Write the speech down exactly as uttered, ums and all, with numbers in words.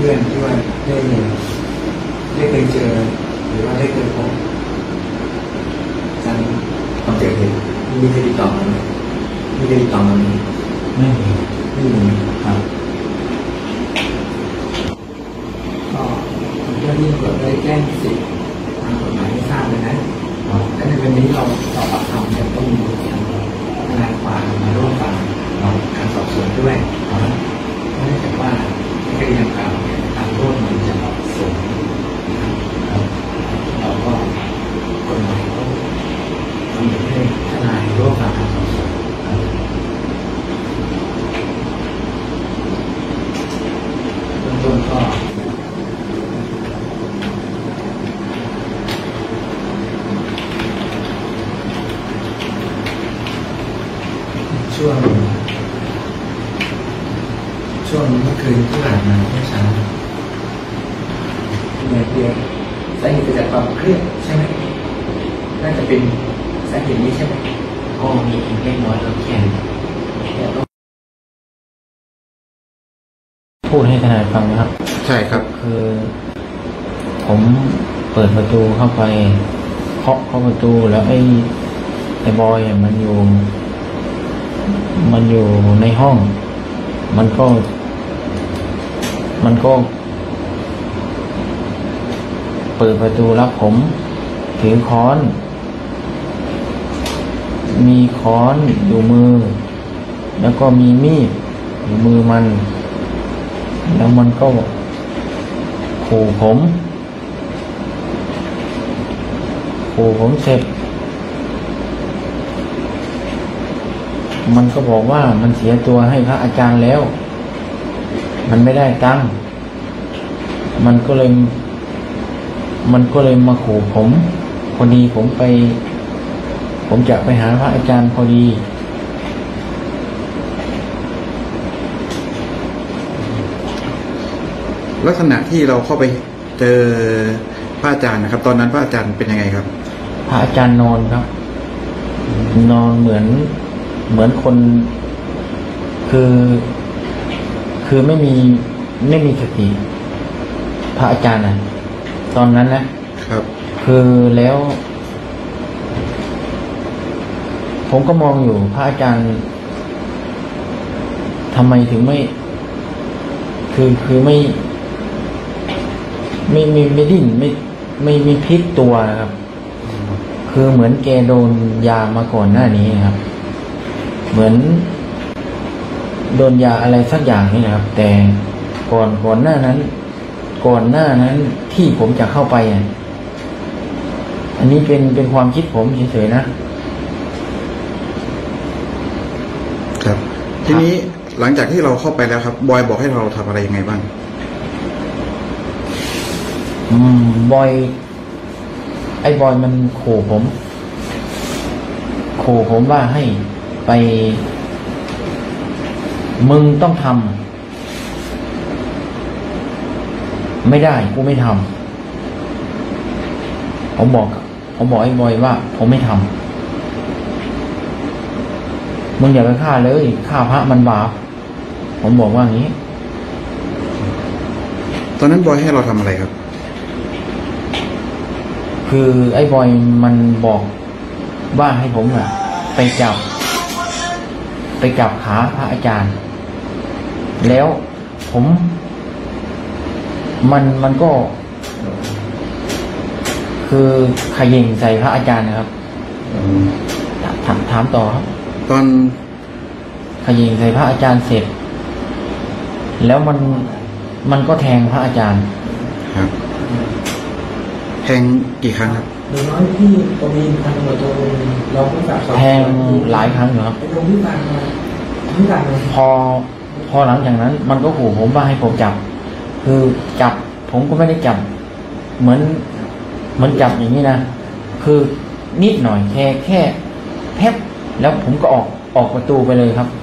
พื่อนที่ว่าได้ได้เคยเจอหรือว่าได้เคยพบจังตอนเกิดเหตุมีเคยติดต่อกันไหมมีเคยติดต่อกันไหมไม่มีไม่มีครับก็เจ้าหน้าที่ตำรวจได้แจ้งสิทธิ์ทางกฎหมายให้ทราบเลยนะและในวันนี้เราสอบปากคำเนี่ยต้องมีทนายความมาร่วมฟังการสอบสวนด้วยเนื่องจากว่าคดีดังกล่าวเนี่ยตามโทษมันจะเหมาะสมเราก็กฎหมายก็กำหนดให้ทนายร่วมฟังการสอบสวนเบื้องต้นก็ช่วงช่วงเมื่อคืนที่ผ่านมาเมื่อเช้าเมื่อเพียงสาเหตุเกิดจากความเครียดใช่ไหมน่าจะเป็นสาเหตุนี้ใช่ไหมก็มีเล็กน้อยแล้วแค่พูดให้ทนายฟังนะครับใช่ครับคือผมเปิดประตูเข้าไปเคาะเข้าประตูแล้วไอ้ไอ้บอยมันอยู่มันอยู่ในห้องมันก็มันก็เปิดประตูรับผมถือค้อนมีค้อนอยู่มือแล้วก็มีมีดอยู่มือมันแล้วมันก็ขู่ผมขู่ผมเสร็จมันก็บอกว่ามันเสียตัวให้พระอาจารย์แล้วมันไม่ได้ตังค์มันก็เลยมันก็เลยมาขู่ผมพอดีผมไปผมจะไปหาพระอาจารย์พอดีลักษณะที่เราเข้าไปเจอพระอาจารย์นะครับตอนนั้นพระอาจารย์เป็นยังไงครับพระอาจารย์นอนครับนอนเหมือนเหมือนคนคือคือไม่มีไม่มีสติพระอาจารย์นะตอนนั้นนะครับคือแล้วผมก็มองอยู่พระอาจารย์ทำไมถึงไม่คือคือไม่ไม่ไม่ไม่ดิ้นไม่ไม่มีพลิกตัวนะครับคือเหมือนแกโดนยามาก่อนหน้านี้นะครับเหมือนโดนยาอะไรสักอย่างนี่นะครับแต่ก่อนก่อนหน้านั้นก่อนหน้านั้นที่ผมจะเข้าไปอ่ะอันนี้เป็นเป็นความคิดผมเฉยๆนะครับทีนี้หลังจากที่เราเข้าไปแล้วครับบอยบอกให้เราทำอะไรยังไงบ้างอืมบอยไอ้บอยมันขู่ผมขู่ผมว่าให้ไปมึงต้องทำไม่ได้กูไม่ทำผมบอกผมบอกไอ้บอยว่าผมไม่ทำมึงอย่าไปฆ่าเลยฆ่าพระมันบาปผมบอกว่าอย่างนี้ตอนนั้นบอยให้เราทำอะไรครับคือไอ้บอยมันบอกว่าให้ผมอะไปจับไปจับขาพระอาจารย์แล้วผมมันมันก็คือขยิงใส่พระอาจารย์นะครับถามถามต่อครับตอนขยิงใส่พระอาจารย์เสร็จแล้วมันมันก็แทงพระอาจารย์ครับแทงกี่ครั้งครับหรือน้อยที่ตรงนี้ทางตำรวจตรงเราผู้จับแทงหลายครั้งอยู่ครับตรงที่ฟังมาที่ฟังมาพอพอหลังจากนั้นมันก็ขู่ผมว่าให้ผมจับคือจับผมก็ไม่ได้จับเหมือนเหมือนจับอย่างนี้นะคือนิดหน่อยแค่แค่แทบแล้วผมก็ออกออกประตูไปเลยครับ